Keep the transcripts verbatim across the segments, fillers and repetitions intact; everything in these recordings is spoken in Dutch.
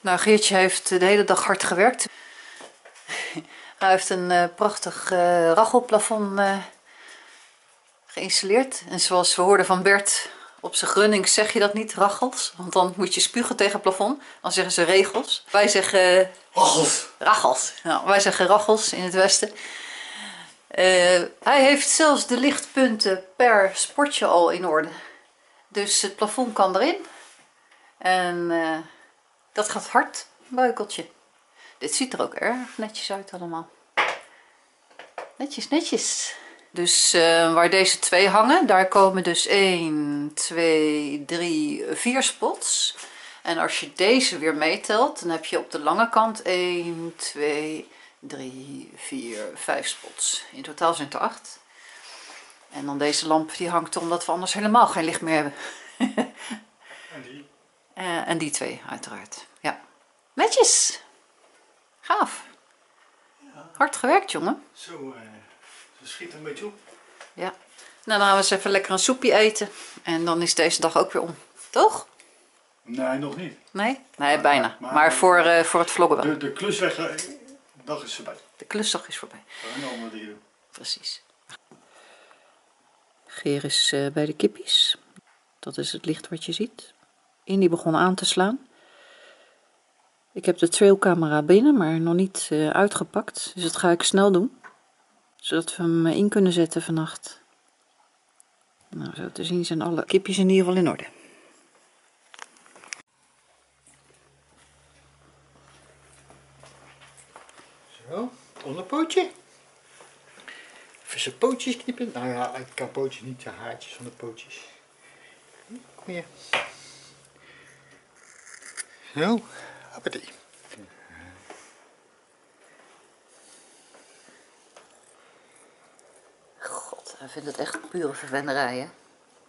Nou, Geertje heeft de hele dag hard gewerkt. Hij heeft een uh, prachtig uh, rachelplafond uh, geïnstalleerd. En zoals we hoorden van Bert, op zijn Grunnings zeg je dat niet, rachels. Want dan moet je spugen tegen het plafond. Dan zeggen ze regels. Wij zeggen... Uh, rachels. Rachels. Nou, wij zeggen rachels in het westen. Uh, hij heeft zelfs de lichtpunten per sportje al in orde. Dus het plafond kan erin. En uh, dat gaat hard, buikeltje. Dit ziet er ook erg netjes uit allemaal. Netjes, netjes. Dus uh, waar deze twee hangen, daar komen dus één, twee, drie, vier spots. En als je deze weer meetelt, dan heb je op de lange kant één, twee, drie, vier, vijf spots. In totaal zijn het er acht. En dan deze lamp, die hangt er omdat we anders helemaal geen licht meer hebben. En die? Uh, en die twee, uiteraard. Ja. Netjes. Gaaf. Ja. Hard gewerkt, jongen. Zo, uh, ze schiet een beetje op. Ja. Nou, dan gaan we eens even lekker een soepje eten. En dan is deze dag ook weer om. Toch? Nee, nog niet. Nee? Nee, maar, bijna. Maar, maar voor, uh, voor het vloggen wel. De, de klusdag is voorbij. De klusdag is voorbij. Ja, precies. Geer is uh, bij de kippies. Dat is het licht wat je ziet. Indy begon aan te slaan. Ik heb de trailcamera binnen, maar nog niet uh, uitgepakt. Dus dat ga ik snel doen. Zodat we hem in kunnen zetten vannacht. Nou, zo te zien zijn alle kipjes in ieder geval in orde. Zo, onderpootje. Even zijn pootjes knippen. Nou ja, ik kan pootjes niet, de haartjes van de pootjes. Kom hier. Zo, appetie. God, hij vindt het echt pure verwennerij, hè?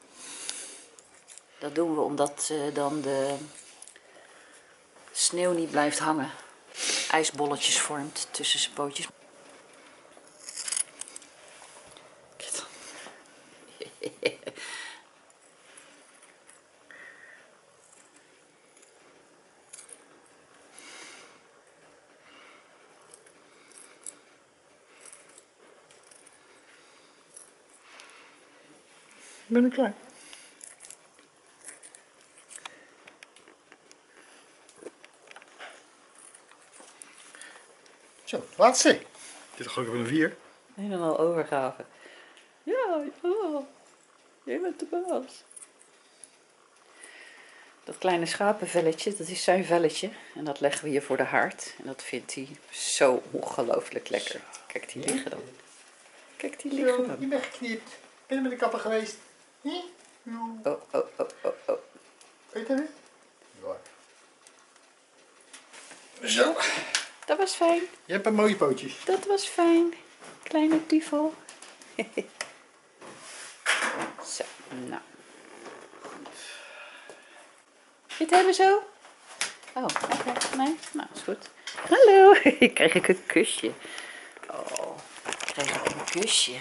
Dat doen we omdat uh, dan de sneeuw niet blijft hangen. Ijsbolletjes vormt tussen zijn pootjes. Ben ik klaar? Zo, laatste. Dit is gelukkig een vier. Helemaal overgave. Ja, oh, jij bent de baas. Dat kleine schapenvelletje, dat is zijn velletje. En dat leggen we hier voor de haard. En dat vindt hij zo ongelooflijk lekker. Kijk die liggen dan. Kijk die liggen dan. Je bent geknipt. Ben je met de kapper geweest? Nee? Oh, oh, oh, oh, oh. Weet je dat? Ja. Zo. Dat was fijn. Je hebt een mooie pootjes. Dat was fijn. Kleine duvel. Zo, nou. Wil je het hebben zo? Oh, oké. Okay. Nee? Nou, is goed. Hallo. Krijg ik een kusje. Oh, krijg ik een kusje.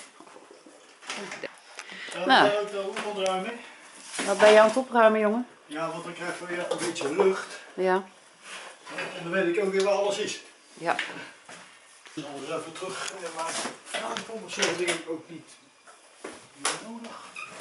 Ja, nou. ben je ook opruimen? Wat ben je aan het opruimen, jongen? Ja, want dan krijg je weer een beetje lucht. Ja. En dan weet ik ook weer waar alles is. Ja. Dus anders even terug maar aankomen. Zo denk ik ook niet nodig.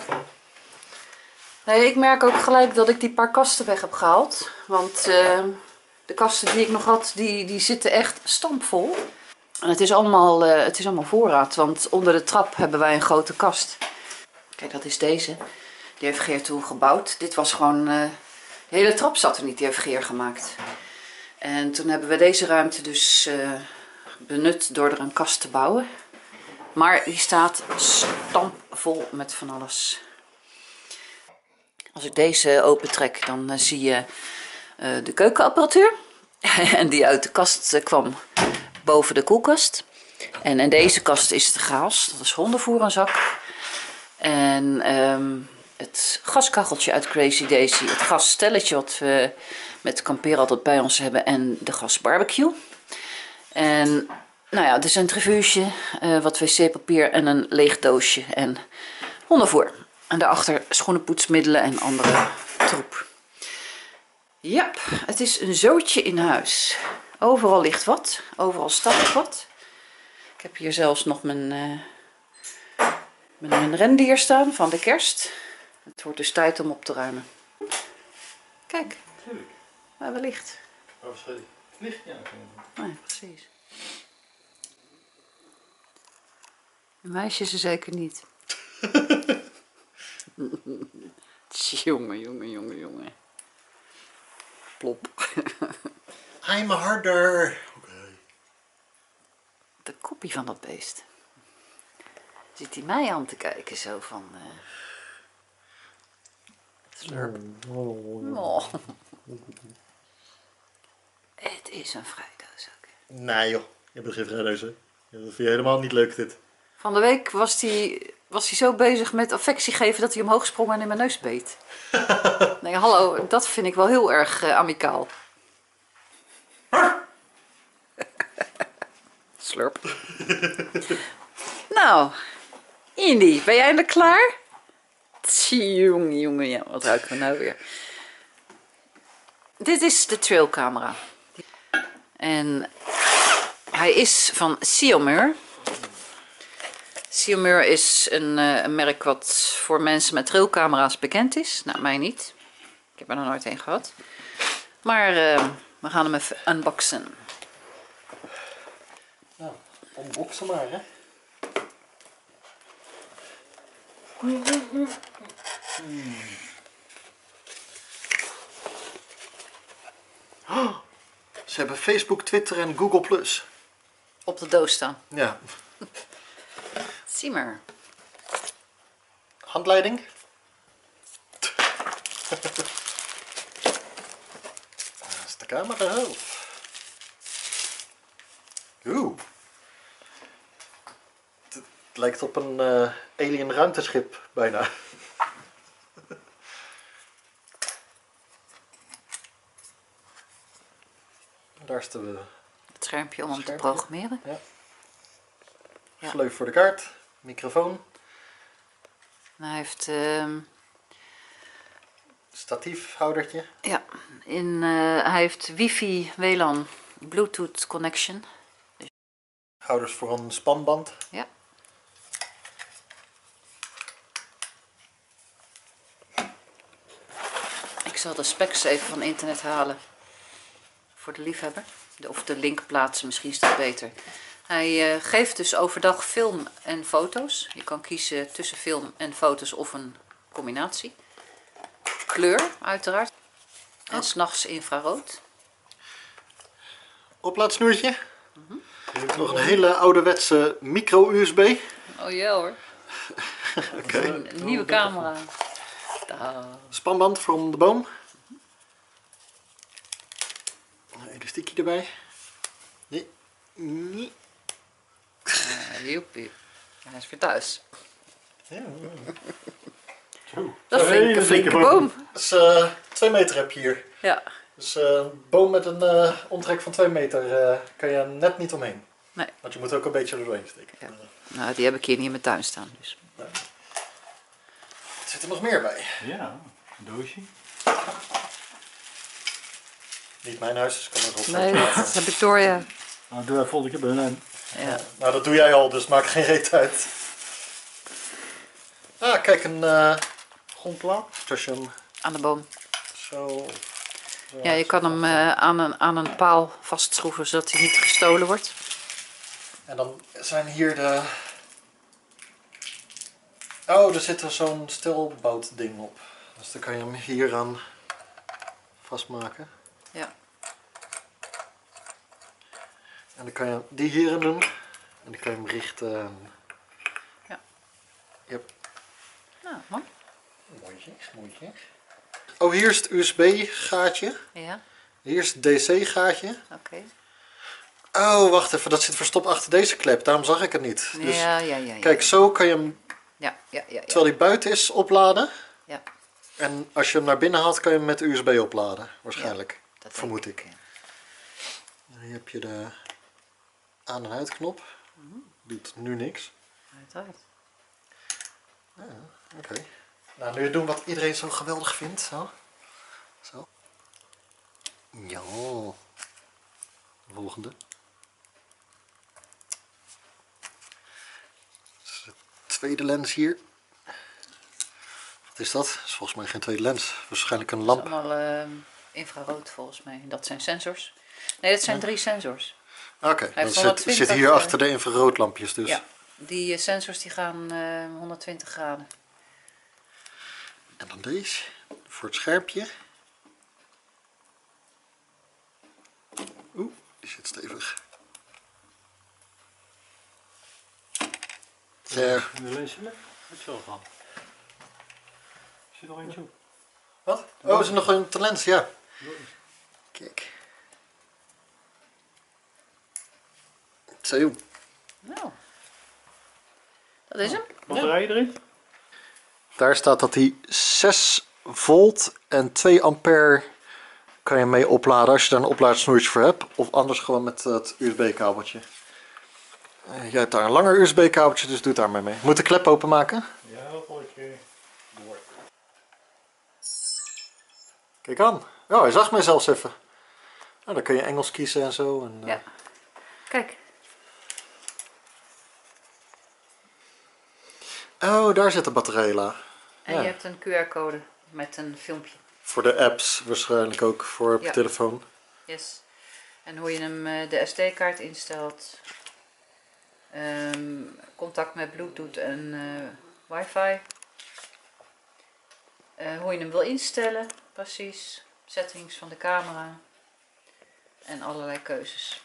Nee, ik merk ook gelijk dat ik die paar kasten weg heb gehaald. Want uh, de kasten die ik nog had, die, die zitten echt stampvol. En het is, allemaal, uh, het is allemaal voorraad, want onder de trap hebben wij een grote kast. Kijk, dat is deze. Die heeft Geer toen gebouwd. Dit was gewoon... Uh, de hele trap zat er niet, die heeft Geer gemaakt. En toen hebben we deze ruimte dus uh, benut door er een kast te bouwen. Maar die staat stampvol met van alles. Als ik deze opentrek, dan uh, zie je uh, de keukenapparatuur. En die uit de kast uh, kwam boven de koelkast. En in deze kast is het gaas, dat is hondenvoerzak. En um, het gaskacheltje uit Crazy Daisy, het gasstelletje wat we met kamperen altijd bij ons hebben en de gasbarbecue. En nou ja, de centrifuge, uh, wat wc-papier en een leeg doosje en hondenvoer. En daarachter schoenenpoetsmiddelen en andere troep. Ja, het is een zootje in huis. Overal ligt wat. Overal staat wat. Ik heb hier zelfs nog mijn, uh, mijn, mijn rendier staan van de kerst. Het wordt dus tijd om op te ruimen. Kijk, Natuurlijk. waar we ligt. Oh, sorry. Licht? Ja, Nee, precies. Een meisje is er zeker niet. Jongen, jongen, jongen, jongen. Plop. I'm harder. Okay. De koppie van dat beest. Zit hij mij aan te kijken zo van... Uh... Slurp. Oh. Het is een vrijdoos ook. Nee joh, je bent geen vrijdoos hè. Dat vind je helemaal niet leuk dit. Van de week was hij was hij zo bezig met affectie geven dat hij omhoog sprong en in mijn neus beet. Nee, hallo, dat vind ik wel heel erg uh, amicaal. Slurp. Nou, Indy, ben jij eindelijk klaar? Jongen, jongen, ja, wat ruiken we nou weer? Dit is de trailcamera. En hij is van Xiaomi. Xiaomi is een, uh, een merk wat voor mensen met trailcamera's bekend is. Nou, mij niet. Ik heb er nog nooit een gehad. Maar uh, we gaan hem even unboxen. Nou, unboxen maar hè. Hmm. Oh, ze hebben Facebook, Twitter en Google plus. Op de doos staan. Ja. Zie maar. Handleiding. Dat is de camera. Oeh. Het lijkt op een uh, alien ruimteschip bijna. Daar is de, het schermpje om hem te programmeren. Ja. Ja. Gleuf voor de kaart. Microfoon. En hij heeft... Uh, statiefhoudertje. Ja, in, uh, hij heeft wifi, W L A N, Bluetooth connection. Houders voor een spanband. Ja. Ik zal de specs even van internet halen. Voor de liefhebber. De, of de link plaatsen, misschien is dat beter. Hij uh, geeft dus overdag film en foto's. Je kan kiezen tussen film en foto's of een combinatie. Kleur, uiteraard. En 's nachts infrarood. Oplaadsnoertje. Mm-hmm. Nog een hele ouderwetse micro-U S B. Oh ja hoor. Oké. Okay. Een, een nieuwe camera. Da. Spanband voor om de boom. Een elastiekje erbij. Nee. Nee. Uh, joepie. Hij is weer thuis. Ja. Dat vind ik een flinke boom. Dus uh, twee meter heb je hier. Ja. Dus uh, een boom met een uh, omtrek van twee meter uh, kan je net niet omheen. Nee. Want je moet ook een beetje er doorheen steken. Ja. Nou, die heb ik hier niet in mijn tuin staan. Dus. Nee. Er zit er nog meer bij. Ja, een doosje. Niet mijn huis, dus ik kan er wel nee, dat is Victoria. Nou, doe even volgende keer bij. Ja. Uh, nou, dat doe jij al, dus maakt geen reet uit. Ah, kijk, een uh, grondplaat. Dus je hem aan de boom. Zo. zo ja, je kan hem uh, aan, een, aan een paal vastschroeven zodat hij niet gestolen wordt. En dan zijn hier de... Oh, er zit er zo'n stilboutding op. Dus dan kan je hem hier aan vastmaken. Ja. En dan kan je die hierin doen. En dan kan je hem richten. Ja. Yep. Nou, mooi. Mooitje, mooitje. Oh, hier is het U S B gaatje. Ja. Hier is het D C gaatje. Oké. Okay. Oh, wacht even. Dat zit verstopt achter deze klep. Daarom zag ik het niet. Dus, ja, ja, ja, ja. Kijk, zo kan je hem, ja, ja, ja, ja. terwijl hij buiten is, opladen. Ja. En als je hem naar binnen haalt, kan je hem met de U S B opladen. Waarschijnlijk. Ja, dat vermoed ik. ik. Ja. En hier heb je de aan- en uitknop. Mm-hmm. Doet nu niks. Uiteraard. Ja, oké. Okay. Nou, nu doen wat iedereen zo geweldig vindt. Zo. Zo. Ja. Volgende. De tweede lens hier. Wat is dat? Dat is volgens mij geen tweede lens. Waarschijnlijk een Dat is lamp. allemaal uh, infrarood volgens mij. Dat zijn sensors. Nee, dat zijn ja. drie sensors. Oké, okay, dat zit, zit hier uh, achter de infraroodlampjes dus. Ja, die uh, sensors die gaan uh, honderdtwintig graden. En dan deze, voor het scherpje. Oeh, die zit stevig. Ja. In de lens zelf? Wat zelf van? Er zit nog eentje op. Wat? Oh, is er nog een lens? Ja. Kijk. Zo. Nou, dat is hem. Batterij ja. erin? Daar staat dat hij zes volt en twee ampère kan je mee opladen als je daar een oplaadsnoertje voor hebt. Of anders gewoon met het U S B kabeltje. Uh, jij hebt daar een langer U S B kabeltje, dus doe het daarmee mee. Moet de klep openmaken? Ja, dat gooi ik door. Kijk aan. Ja, hij zag mij zelfs even. Nou, dan kun je Engels kiezen en zo. En, uh... Ja. Kijk. Oh, daar zit de batterijla. En ja. Je hebt een Q R-code met een filmpje. Voor de apps waarschijnlijk ook, voor op ja. je telefoon. Yes. En hoe je hem de S D-kaart instelt. Um, contact met Bluetooth en uh, wifi. Uh, hoe je hem wil instellen, precies. Settings van de camera. En allerlei keuzes.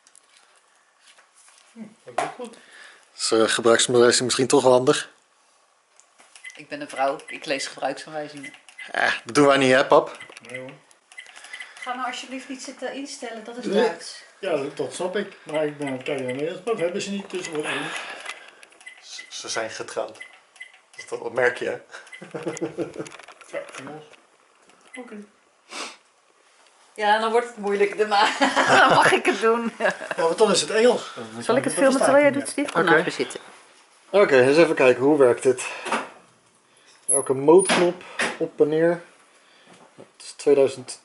Hm, dat is goed. Dus uh, gebruiksaanwijzing misschien toch wel handig. Ik ben een vrouw, ik lees gebruiksaanwijzingen. Ja, dat doen wij niet, hè, pap? Nee hoor. Ga nou alsjeblieft niet zitten instellen, dat is Duits. Ja, dat snap ik. Maar ik ben aan het kijken naar Nederlands. Dat hebben ze niet tussen wat anders. Ze zijn getrouwd. Dat, dat merk je, hè? Ja, Engels. Oké. Okay. Ja, dan wordt het moeilijk. Dan mag ik het doen. Ja, want dan is het Engels. Zal ik het filmen terwijl jij doet, Steve? Kom nou even zitten. Oké, okay, eens even kijken. Hoe werkt dit? Elke mode-knop op en neer. Het is tweeduizend...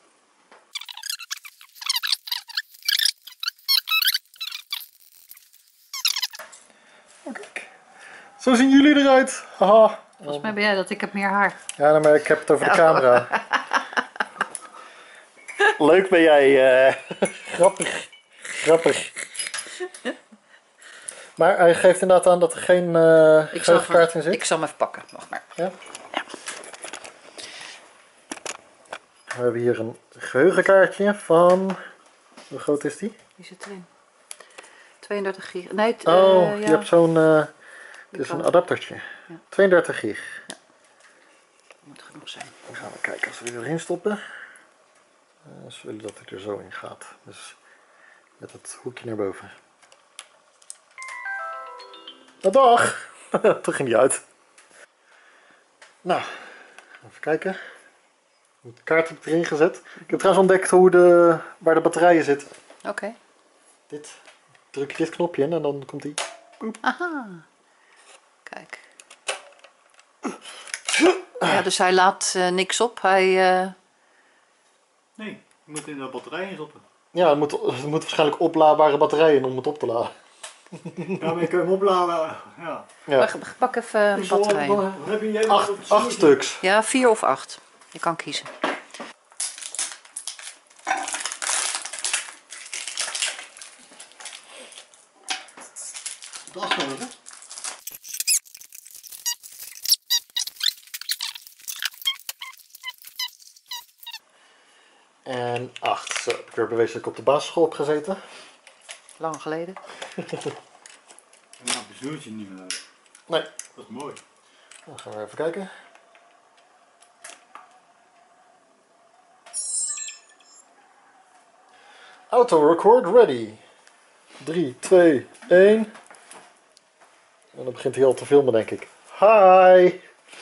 Kijk. Zo zien jullie eruit. Haha. Volgens mij ben jij dat, ik heb meer haar. Ja, maar ik heb het over de camera. Leuk ben jij. Uh, grappig. Grappig. Maar hij geeft inderdaad aan dat er geen uh, geheugenkaart in zit. Ik zal hem even pakken, wacht maar. Ja? Ja. We hebben hier een geheugenkaartje van... Hoe groot is die? Die zit erin. tweeëndertig gig. Nee, uh, oh, ja. Je hebt zo'n... Uh, het is een adaptertje. Ja. tweeëndertig gig. Ja. Dat moet genoeg zijn. Dan gaan we kijken als we die erin stoppen. Uh, ze willen dat hij er zo in gaat. Dus met het hoekje naar boven. Nou, dag! Toen ging die uit. Nou, even kijken. De kaart heb ik erin gezet. Ik heb trouwens ontdekt hoe de, waar de batterijen zitten. Oké. Okay. Dit. Druk je dit knopje in en dan komt die. Aha. Kijk. Ja, dus hij laat uh, niks op. Hij... Uh... Nee, je moet in de batterij stoppen. Ja, er moet, er moet waarschijnlijk oplaadbare batterijen in om het op te laden. Ja, maar je kunt hem opladen. Ja. Ja. Maar pak even een batterij. Heb je acht, acht stuks. Ja, vier of acht. Je kan kiezen. De acht nodig, hè? En acht. Zo, heb ik weer bewezen dat ik op de basisschool heb gezeten. Lang geleden. En nou bezoert je niet meer uit. Nee. Dat is mooi. Dan gaan we even kijken. Auto record ready. drie, twee, één. En dan begint hij al te filmen, denk ik. Hi!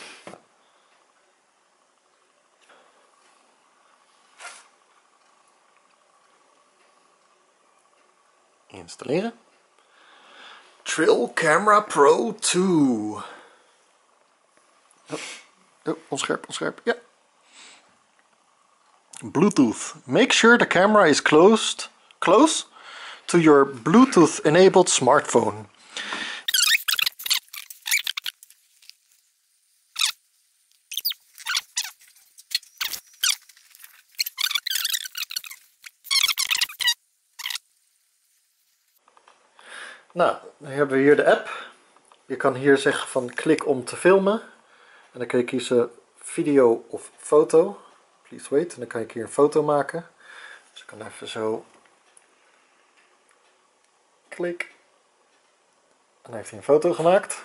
Installeren. Trill Camera Pro twee. Oh, oh onscherp, onscherp, ja. Bluetooth. Make sure the camera is closed, close to your Bluetooth-enabled smartphone. Nou, dan hebben we hier de app. Je kan hier zeggen van klik om te filmen. En dan kun je kiezen video of foto. Please wait. En dan kan ik hier een foto maken. Dus ik kan even zo... Klik. En dan heeft hij een foto gemaakt.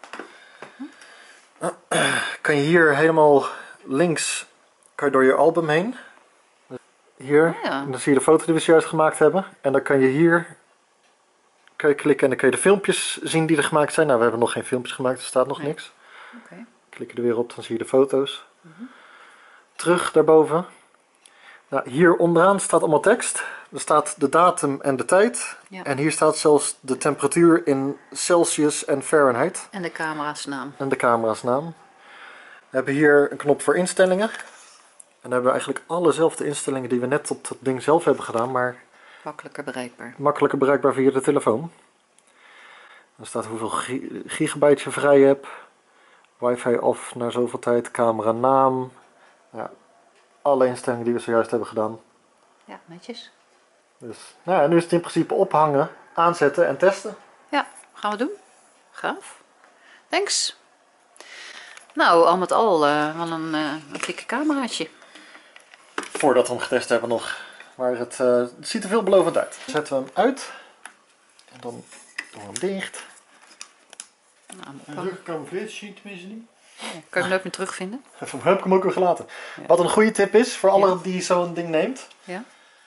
Kan je hier helemaal links kan je door je album heen. Hier. Ja. En dan zie je de foto die we zojuist gemaakt hebben. En dan kan je hier... Kan je klikken en dan kun je de filmpjes zien die er gemaakt zijn. Nou, we hebben nog geen filmpjes gemaakt, er staat nog Nee. niks. Okay. Klik je er weer op, dan zie je de foto's. Mm-hmm. Terug daarboven. Nou, hier onderaan staat allemaal tekst. Er staat de datum en de tijd. Ja. En hier staat zelfs de temperatuur in Celsius en Fahrenheit. En de camera's naam. En de camera's naam. We hebben hier een knop voor instellingen. En dan hebben we eigenlijk allezelfde instellingen die we net op het ding zelf hebben gedaan, maar Makkelijker bereikbaar. makkelijker bereikbaar via de telefoon. Er staat hoeveel gi gigabyte je vrij hebt. Wifi off na zoveel tijd. Camera naam. Ja, alle instellingen die we zojuist hebben gedaan. Ja, netjes. Dus, nou ja, nu is het in principe ophangen, aanzetten en testen. Ja, gaan we doen. Gaaf. Thanks. Nou, al met al uh, wel een, uh, een dikke cameraatje. Voordat we hem getest hebben nog. Maar het, uh, het ziet er veelbelovend uit. Dan zetten we hem uit. En dan doen we hem dicht. Nou, En ophangen. terug gecamoufleerd zie je tenminste niet. Kan je hem nooit meer terugvinden? Even heb ik hem ook weer gelaten. Ja. Wat een goede tip is voor alle Ja. die zo'n ding neemt. Ja.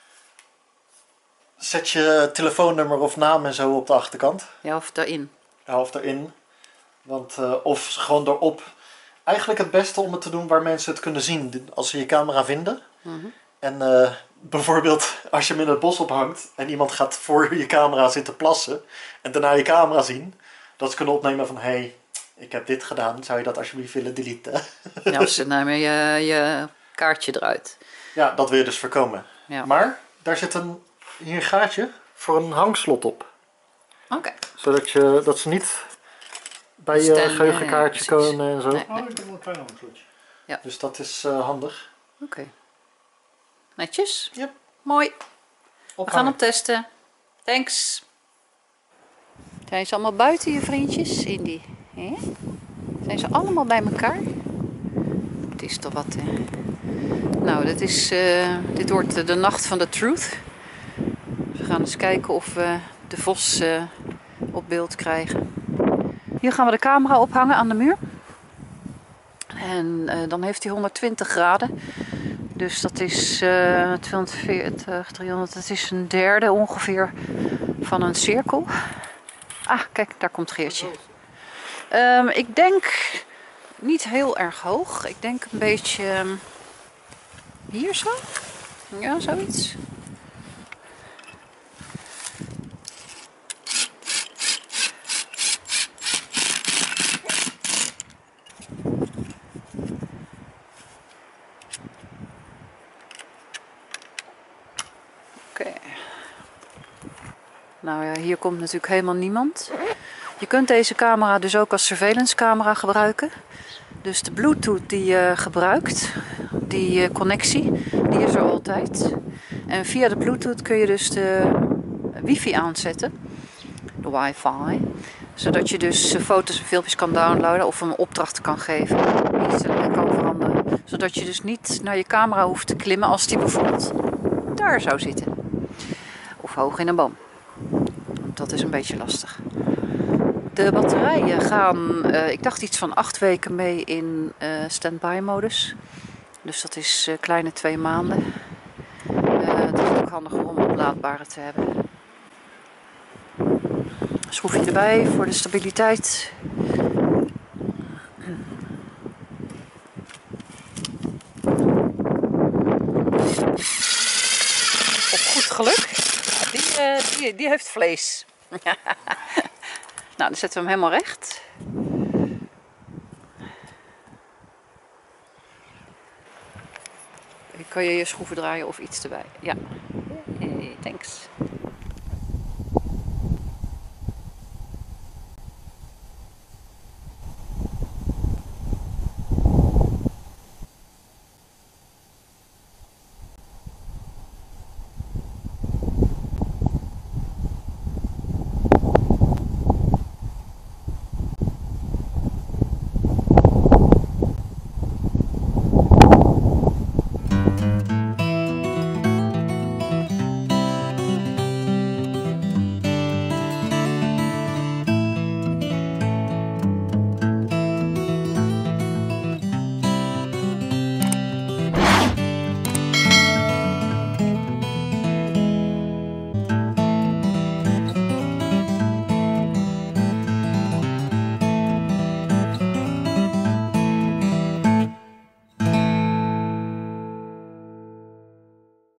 Zet je telefoonnummer of naam en zo op de achterkant. Ja, of daarin. Ja, of erin. Want, uh, of gewoon erop. Eigenlijk het beste om het te doen waar mensen het kunnen zien. Als ze je camera vinden. Mm-hmm. En uh, bijvoorbeeld als je hem in het bos ophangt. En iemand gaat voor je camera zitten plassen. En daarna je camera zien. Dat ze kunnen opnemen van... Hé, hey, ik heb dit gedaan. Zou je dat alsjeblieft willen deleten? Ja, of ze nemen je, je kaartje eruit. Ja, dat wil je dus voorkomen. Ja. Maar daar zit een, hier een gaatje voor een hangslot op. Oké. Okay. Zodat je, dat ze niet bij je Stem, geheugenkaartje ja, ja, precies. komen en zo. Nee. Oh, ik heb wel een klein handslotje. Dus dat is uh, handig. Oké. Okay. Netjes. Yep. Mooi. We Ophangen. gaan hem testen. Thanks. Zijn ze allemaal buiten, je vriendjes? Indy? He? Zijn ze allemaal bij elkaar? Het is toch wat, hè? Nou, dit, is, uh, dit wordt de nacht van de truth. We gaan eens kijken of we de vos uh, op beeld krijgen. Hier gaan we de camera ophangen aan de muur. En uh, dan heeft hij honderdtwintig graden. Dus dat is uh, tweehonderdveertig, driehonderd. Het is een derde ongeveer van een cirkel. Ah, kijk, daar komt Geertje. Um, ik denk niet heel erg hoog. Ik denk een beetje um, hier zo. Ja, zoiets. Oké. Nou ja, hier komt natuurlijk helemaal niemand. Je kunt deze camera dus ook als surveillance camera gebruiken. Dus de Bluetooth die je gebruikt, die connectie, die is er altijd. En via de Bluetooth kun je dus de wifi aanzetten, de wifi. Zodat je dus foto's en filmpjes kan downloaden of een opdracht kan geven, instellingen kan veranderen. Zodat je dus niet naar je camera hoeft te klimmen als die bijvoorbeeld daar zou zitten. Of hoog in een boom. Dat is een beetje lastig. De batterijen gaan, uh, ik dacht iets van acht weken mee in uh, standby modus. Dus dat is uh, kleine twee maanden. Uh, het is ook handiger om oplaadbare te hebben. Schroefje erbij voor de stabiliteit. Op goed geluk. Die, uh, die, die heeft vlees. Nou, dan zetten we hem helemaal recht. kan je je schroeven draaien of iets erbij. Ja, hey, thanks.